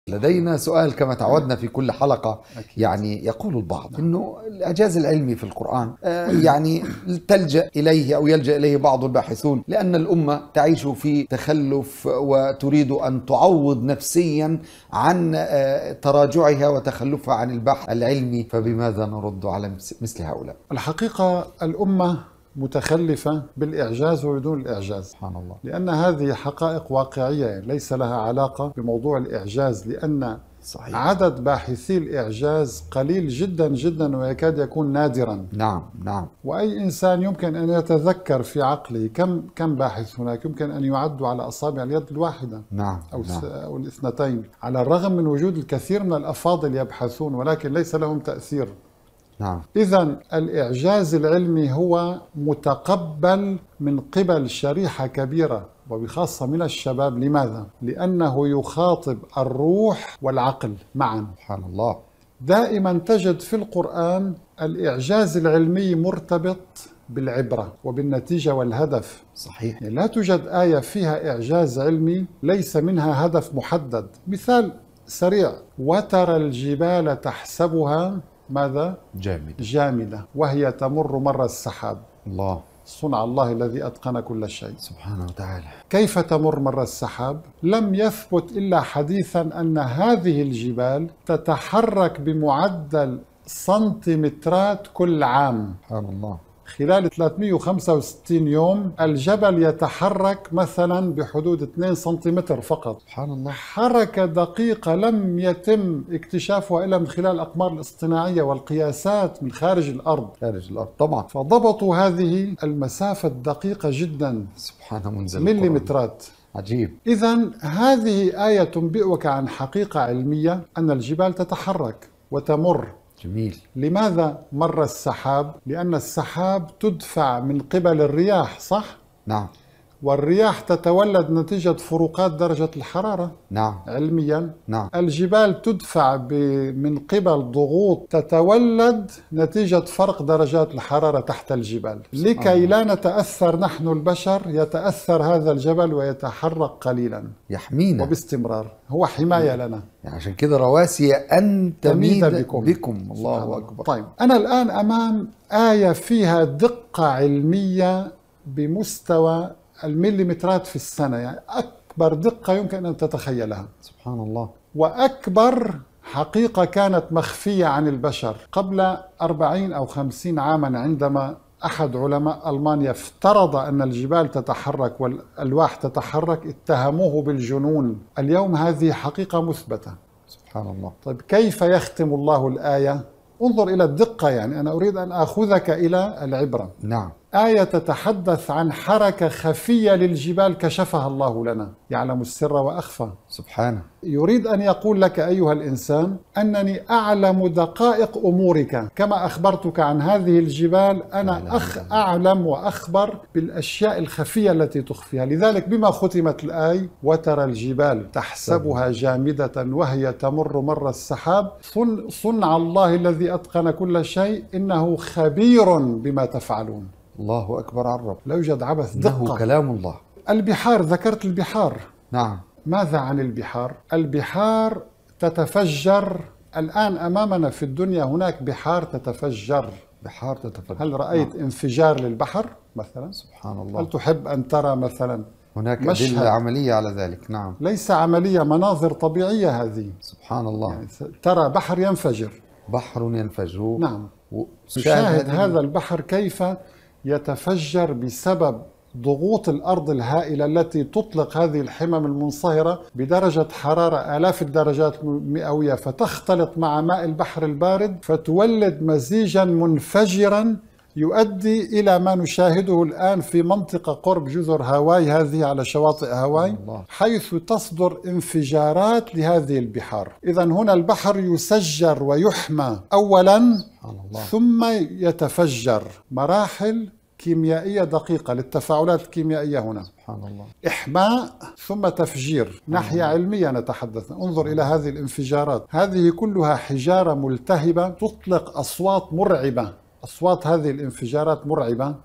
لدينا سؤال كما تعودنا في كل حلقة. أكيد. يعني يقول البعض أنه الإعجاز العلمي في القرآن يعني تلجأ إليه أو يلجأ إليه بعض الباحثون لأن الأمة تعيش في تخلف وتريد أن تعوض نفسيا عن تراجعها وتخلفها عن البحث العلمي، فبماذا نرد على مثل هؤلاء؟ الحقيقة الأمة متخلفة بالإعجاز وبدون الإعجاز، سبحان الله، لأن هذه حقائق واقعية ليس لها علاقة بموضوع الإعجاز، لأن صحيح. عدد باحثي الإعجاز قليل جدا جدا ويكاد يكون نادرا. نعم نعم. وأي إنسان يمكن أن يتذكر في عقله كم باحث هناك يمكن أن يعدوا على أصابع اليد الواحدة. نعم أو الاثنتين، على الرغم من وجود الكثير من الأفاضل يبحثون ولكن ليس لهم تأثير. نعم. إذن الإعجاز العلمي هو متقبل من قبل شريحة كبيرة وبخاصة من الشباب. لماذا؟ لأنه يخاطب الروح والعقل معا. سبحان الله. دائما تجد في القرآن الإعجاز العلمي مرتبط بالعبرة وبالنتيجة والهدف. صحيح. يعني لا توجد آية فيها إعجاز علمي ليس منها هدف محدد. مثال سريع: وترى الجبال تحسبها ماذا؟ جامدة وهي تمر مر السحاب. الله، صنع الله الذي أتقن كل شيء سبحانه وتعالى. كيف تمر مر السحاب؟ لم يثبت إلا حديثا أن هذه الجبال تتحرك بمعدل سنتيمترات كل عام. سبحان الله. خلال 365 يوم الجبل يتحرك مثلا بحدود 2 سنتيمتر فقط. سبحان الله. حركة دقيقة لم يتم اكتشافها إلا من خلال الأقمار الاصطناعية والقياسات من خارج الأرض. طبعا. فضبطوا هذه المسافة الدقيقة جدا، سبحانه منزل مليمترات. عجيب. إذن هذه آية تنبئك عن حقيقة علمية أن الجبال تتحرك وتمر. جميل. لماذا مر السحاب؟ لأن السحاب تدفع من قبل الرياح، صح؟ نعم. والرياح تتولد نتيجة فروقات درجة الحرارة. نعم. علميا. نعم. الجبال تدفع من قبل ضغوط تتولد نتيجة فرق درجات الحرارة تحت الجبال. لكي لا نتأثر نحن البشر يتأثر هذا الجبل ويتحرك قليلا يحمينا وباستمرار. هو حماية لنا، يعني عشان كده رواسي أن تميد بكم. الله أكبر. طيب، أنا الآن أمام آية فيها دقة علمية بمستوى المليمترات في السنة، يعني أكبر دقة يمكن أن تتخيلها. سبحان الله. وأكبر حقيقة كانت مخفية عن البشر قبل 40 أو 50 عاما، عندما أحد علماء ألمانيا افترض أن الجبال تتحرك والألواح تتحرك، اتهموه بالجنون. اليوم هذه حقيقة مثبتة. سبحان الله. طيب كيف يختم الله الآية؟ انظر إلى الدقة، يعني أنا أريد أن أخذك إلى العبرة. نعم. آية تتحدث عن حركة خفية للجبال كشفها الله لنا، يعلم السر وأخفى. سبحانه. يريد أن يقول لك أيها الإنسان أنني أعلم دقائق أمورك، كما أخبرتك عن هذه الجبال أنا أعلم وأخبر بالأشياء الخفية التي تخفيها. لذلك بما ختمت الآية: وترى الجبال تحسبها جامدة وهي تمر مر السحاب صنع الله الذي أتقن كل شيء إنه خبير بما تفعلون. الله أكبر على الرب. لا يوجد عبث، دقة. إنه كلام الله. البحار، ذكرت البحار. نعم. ماذا عن البحار؟ البحار تتفجر الآن أمامنا في الدنيا، هناك بحار تتفجر. بحار تتفجر. هل رأيت انفجار للبحر مثلا؟ سبحان الله. هل تحب أن ترى مثلا هناك أدلة عملية على ذلك؟ نعم. ليس عملية، مناظر طبيعية هذه. سبحان الله. يعني ترى بحر ينفجر. بحر ينفجر. نعم. شاهد هذا البحر كيف يتفجر بسبب ضغوط الأرض الهائلة التي تطلق هذه الحمم المنصهرة بدرجة حرارة آلاف الدرجات المئوية، فتختلط مع ماء البحر البارد فتولد مزيجا منفجرا يؤدي إلى ما نشاهده الآن في منطقة قرب جزر هاواي، هذه على شواطئ هاواي، حيث تصدر انفجارات لهذه البحار. إذن هنا البحر يسجر ويحمى أولا ثم يتفجر. مراحل كيميائية دقيقة للتفاعلات الكيميائية هنا. سبحان الله. إحماء ثم تفجير. ناحية علمية نتحدث. انظر إلى هذه الانفجارات، هذه كلها حجارة ملتهبة تطلق أصوات مرعبة. أصوات هذه الانفجارات مرعبة.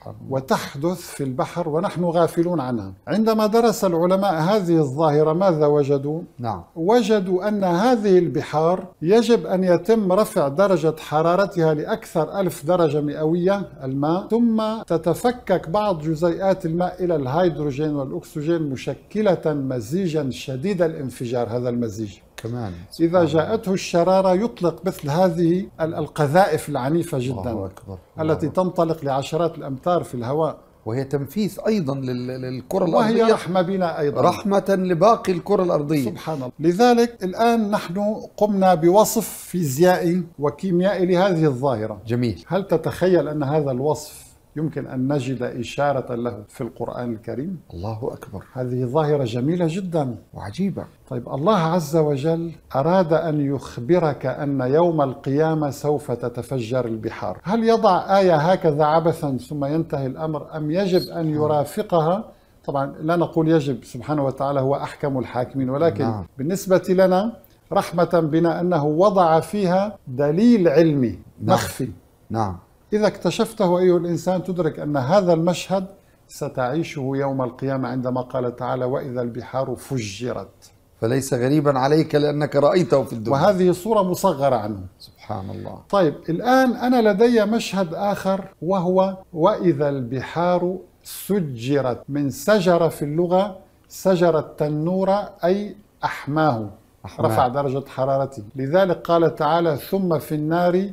وتحدث في البحر ونحن غافلون عنها. عندما درس العلماء هذه الظاهرة ماذا وجدوا؟ نعم. وجدوا أن هذه البحار يجب أن يتم رفع درجة حرارتها لأكثر 1000 درجة مئوية الماء، ثم تتفكك بعض جزيئات الماء إلى الهيدروجين والأكسجين مشكلة مزيجا شديد الانفجار. هذا المزيج كمان إذا جاءته الشرارة يطلق مثل هذه القذائف العنيفة جدا الله أكبر. التي تنطلق لعشرات الأمتار في الهواء، وهي تنفيذ أيضا للكرة الأرضية، وهي رحمة بنا أيضا، رحمة لباقي الكرة الأرضية. سبحان الله. لذلك الآن نحن قمنا بوصف فيزيائي وكيميائي لهذه الظاهرة. جميل. هل تتخيل أن هذا الوصف يمكن أن نجد إشارة له في القرآن الكريم؟ الله أكبر. هذه ظاهرة جميلة جدا وعجيبة. طيب الله عز وجل أراد أن يخبرك أن يوم القيامة سوف تتفجر البحار. هل يضع آية هكذا عبثا ثم ينتهي الأمر، أم يجب أن يرافقها؟ طبعا لا نقول يجب، سبحانه وتعالى هو أحكم الحاكمين، ولكن بالنسبة لنا رحمة بنا أنه وضع فيها دليل علمي مخفي. نعم. إذا اكتشفته أيها الإنسان تدرك أن هذا المشهد ستعيشه يوم القيامة عندما قال تعالى وإذا البحار فجرت. فليس غريبا عليك لأنك رأيته في الدنيا، وهذه صورة مصغرة عنه. سبحان الله. طيب الآن أنا لدي مشهد آخر وهو وإذا البحار سجرت، من سجر في اللغة سجر التنور أي أحماه، رفع درجة حرارته. لذلك قال تعالى ثم في النار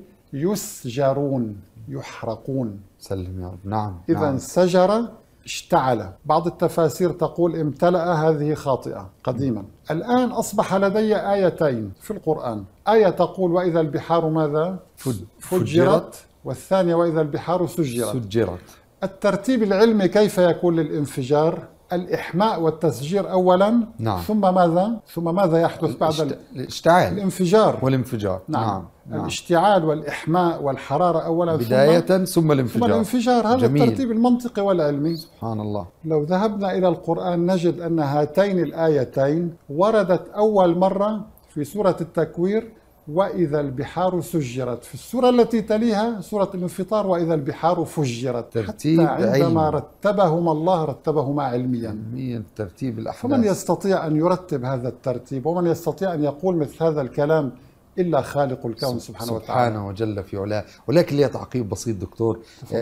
يسجرون، يحرقون. سلم يا رب. نعم. إذا نعم. سجر اشتعل. بعض التفاسير تقول امتلأ، هذه خاطئة قديما. الآن أصبح لدي آيتين في القرآن، آية تقول وإذا البحار ماذا؟ فجرت، والثانية وإذا البحار سجرت. الترتيب العلمي كيف يكون للانفجار؟ الإحماء والتسجير أولا. نعم. ثم ماذا يحدث بعد الاشتعال الانفجار والانفجار؟ نعم. الاشتعال والإحماء والحرارة أولا بداية ثم الانفجار. هذا جميل. الترتيب المنطقي والعلمي. سبحان الله. لو ذهبنا إلى القرآن نجد أن هاتين الآيتين وردت أول مرة في سورة التكوير وإذا البحار سجرت، في السورة التي تليها سورة الانفطار وإذا البحار فجرت. ترتيب حتى عندما علمي. رتبهما الله رتبهما علميا. ترتيب الأحداث. فمن يستطيع أن يرتب هذا الترتيب ومن يستطيع أن يقول مثل هذا الكلام إلا خالق الكون سبحانه وتعالى. سبحانه وجل في علاه. ولكن لي تعقيب بسيط دكتور.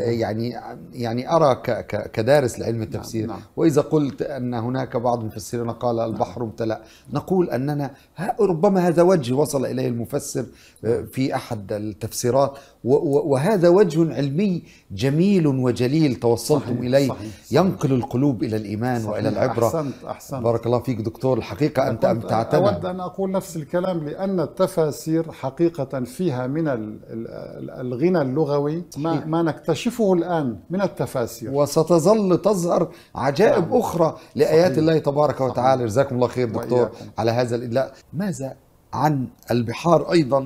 يعني أرى كدارس لعلم التفسير. نعم. وإذا قلت أن هناك بعض المفسرين قال البحر امتلأ، نقول أننا ربما هذا وجه وصل إليه المفسر في أحد التفسيرات، وهذا وجه علمي جميل وجليل توصلتم إليه. صحيح. ينقل القلوب إلى الإيمان وإلى العبرة. أحسنت. بارك الله فيك دكتور. الحقيقة أنت أمتعتنا. أود أن أقول نفس الكلام، لأن التفاسير حقيقة فيها من الغنى اللغوي ما نكتشفه الآن من التفاسير، وستظل تظهر عجائب أخرى لآيات الله تبارك وتعالى. جزاكم الله خير دكتور وإياكم. على هذا الإدلاء. ماذا عن البحار أيضا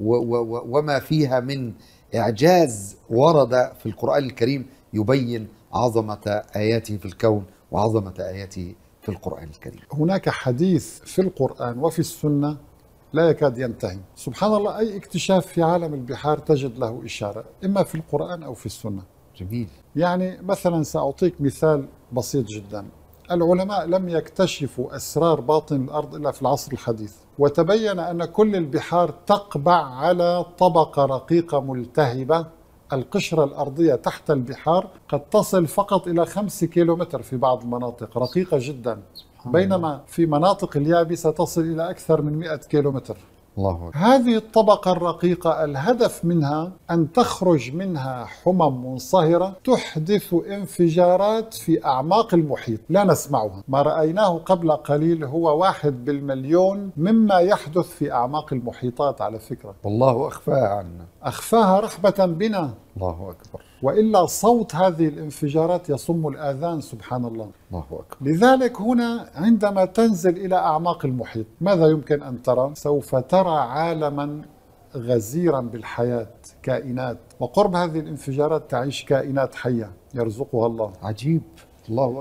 وما فيها من إعجاز ورد في القرآن الكريم يبين عظمة آياته في الكون وعظمة آياته في القرآن الكريم؟ هناك حديث في القرآن وفي السنة لا يكاد ينتهي. سبحان الله، أي اكتشاف في عالم البحار تجد له إشارة إما في القرآن أو في السنة. جميل. يعني مثلا سأعطيك مثال بسيط جدا. العلماء لم يكتشفوا أسرار باطن الأرض إلا في العصر الحديث، وتبين أن كل البحار تقبع على طبقة رقيقة ملتهبة. القشرة الأرضية تحت البحار قد تصل فقط إلى 5 كيلومتر في بعض المناطق، رقيقة جدا، بينما في مناطق اليابسة تصل إلى أكثر من 100 كيلومتر. الله. هذه الطبقة الرقيقة الهدف منها أن تخرج منها حمم منصهرة تحدث انفجارات في أعماق المحيط لا نسمعها. ما رأيناه قبل قليل هو 1 بالمليون مما يحدث في أعماق المحيطات على فكرة. والله أخفاها عنا. أخفاها رحمة بنا. الله أكبر. وإلا صوت هذه الانفجارات يصم الآذان. سبحان الله. الله أكبر. لذلك هنا عندما تنزل إلى أعماق المحيط ماذا يمكن أن ترى؟ سوف ترى عالما غزيرا بالحياة، كائنات، وقرب هذه الانفجارات تعيش كائنات حية يرزقها الله. عجيب. الله أكبر.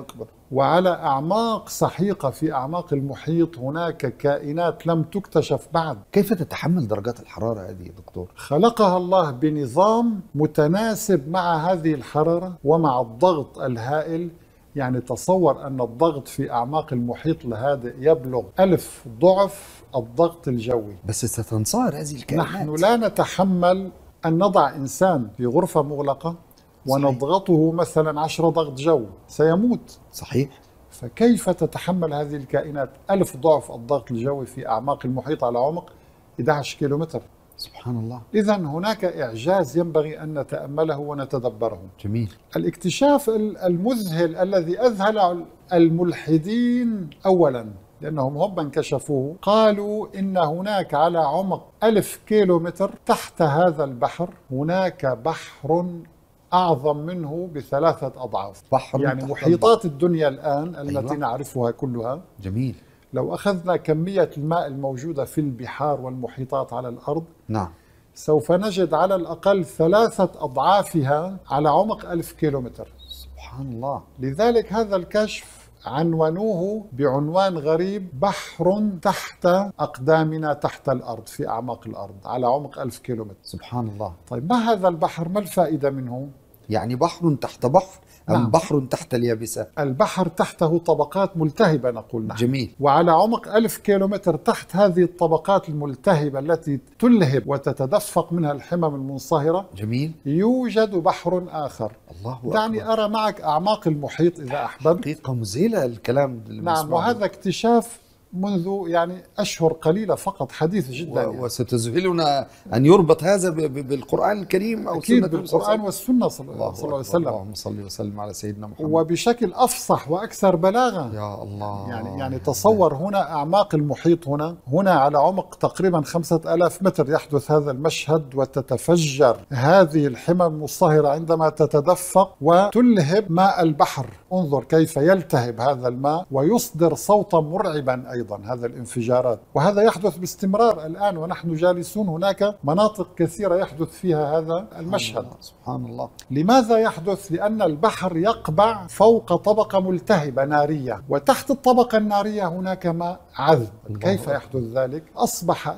وعلى أعماق سحيقة في أعماق المحيط هناك كائنات لم تكتشف بعد. كيف تتحمل درجات الحرارة هذه يا دكتور؟ خلقها الله بنظام متناسب مع هذه الحرارة ومع الضغط الهائل. يعني تصور أن الضغط في أعماق المحيط الهادئ يبلغ 1000 ضعف الضغط الجوي. بس ستنصهر هذه الكائنات. نحن لا نتحمل أن نضع إنسان في غرفة مغلقة ونضغطه مثلا 10 ضغط جو، سيموت. صحيح. فكيف تتحمل هذه الكائنات 1000 ضعف الضغط الجوي في أعماق المحيط على عمق 11 كيلومتر؟ سبحان الله. إذن هناك إعجاز ينبغي أن نتأمله ونتدبره. جميل. الاكتشاف المذهل الذي أذهل الملحدين أولا، لأنهم هم من كشفوه، قالوا إن هناك على عمق 1000 كيلومتر تحت هذا البحر هناك بحر أعظم منه ب3 أضعاف. بحر يعني محيطات الدنيا الآن التي نعرفها كلها. جميل. لو أخذنا كمية الماء الموجودة في البحار والمحيطات على الأرض، نعم، سوف نجد على الأقل 3 أضعافها على عمق 1000 كيلومتر. سبحان الله. لذلك هذا الكشف عنونوه بعنوان غريب: بحر تحت أقدامنا تحت الأرض، في أعماق الأرض على عمق 1000 كيلومتر. سبحان الله. طيب ما هذا البحر؟ ما الفائدة منه؟ يعني بحر تحت بحر أم نعم. بحر تحت اليابسة؟ البحر تحته طبقات ملتهبة نقول نحن. جميل. وعلى عمق 1000 كيلومتر تحت هذه الطبقات الملتهبة التي تلهب وتتدفق منها الحمم المنصهرة، جميل، يوجد بحر آخر. الله أكبر. دعني أرى معك أعماق المحيط إذا أحببت. حقيقة مذهلة الكلام. نعم، وهذا اكتشاف منذ يعني أشهر قليلة فقط، حديث جدا. يعني. وستذهلنا أن يربط هذا بالقرآن الكريم أو أكيد سنة بالقرآن والسنة صلى الله عليه وسلم. اللهم صل وسلم على سيدنا محمد. وبشكل أفصح وأكثر بلاغة. يا الله. يعني تصور هنا أعماق المحيط، هنا على عمق تقريبا 5000 متر يحدث هذا المشهد، وتتفجر هذه الحمم المصهرة عندما تتدفق وتلهب ماء البحر. انظر كيف يلتهب هذا الماء ويصدر صوتا مرعبا أيضا، هذا الانفجارات. وهذا يحدث باستمرار الآن ونحن جالسون. هناك مناطق كثيرة يحدث فيها هذا المشهد. سبحان الله. لماذا يحدث؟ لأن البحر يقبع فوق طبقة ملتهبة نارية، وتحت الطبقة النارية هناك ماء عذب. كيف يحدث ذلك؟ أصبح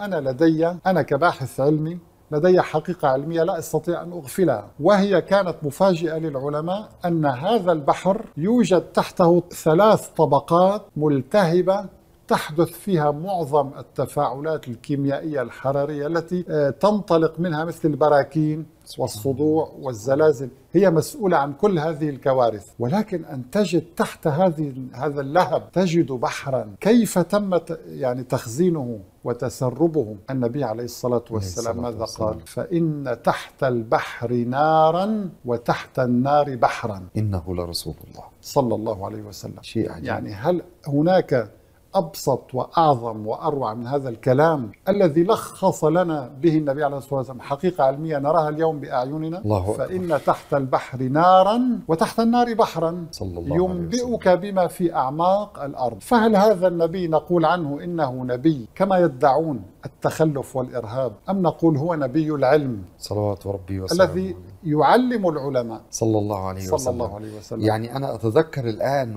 أنا كباحث علمي لدي حقيقة علمية لا أستطيع أن أغفلها، وهي كانت مفاجئة للعلماء، أن هذا البحر يوجد تحته 3 طبقات ملتهبة تحدث فيها معظم التفاعلات الكيميائية الحرارية التي تنطلق منها مثل البراكين والصدوع والزلازل. هي مسؤولة عن كل هذه الكوارث. ولكن أن تجد تحت هذا اللهب تجد بحرا كيف تم يعني تخزينه وتسربه. النبي عليه الصلاة والسلام ماذا قال؟ فإن تحت البحر نارا وتحت النار بحرا. إنه لرسول الله صلى الله عليه وسلم. شيء عجيب. يعني هل هناك أبسط وأعظم وأروع من هذا الكلام الذي لخص لنا به النبي عليه الصلاة والسلام حقيقة علمية نراها اليوم بأعيننا؟ الله فإن تحت البحر نارا وتحت النار بحرا صلى الله عليه وسلم. ينبئك بما في أعماق الأرض. فهل هذا النبي نقول عنه إنه نبي كما يدعون التخلف والإرهاب، أم نقول هو نبي العلم صلوات ربي وسلامه الذي يعلم العلماء صلى الله عليه وسلم. صلى الله عليه وسلم. يعني أنا أتذكر الآن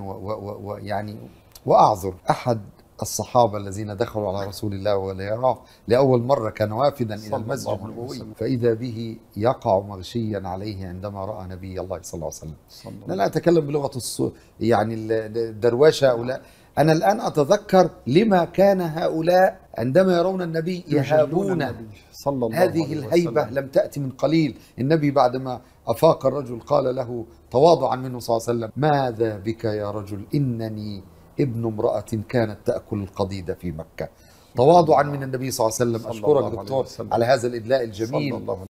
ويعني وأعذر أحد الصحابة الذين دخلوا على رسول الله وليراه لأول مرة، كان وافدا إلى المسجد النبوي، فإذا به يقع مغشيا عليه عندما رأى نبي الله صلى الله عليه وسلم. أنا لا أتكلم بلغة يعني الدرواشة هؤلاء. أنا الآن أتذكر لما كان هؤلاء عندما يرون النبي يهابون. هذه الهيبة لم تأتي من قليل. النبي بعدما أفاق الرجل قال له تواضعا منه صلى الله عليه وسلم: ماذا بك يا رجل؟ إنني ابن امرأة كانت تأكل القضيد في مكة. تواضعا من النبي صلى الله عليه وسلم. أشكرك دكتور على هذا الإدلاء الجميل.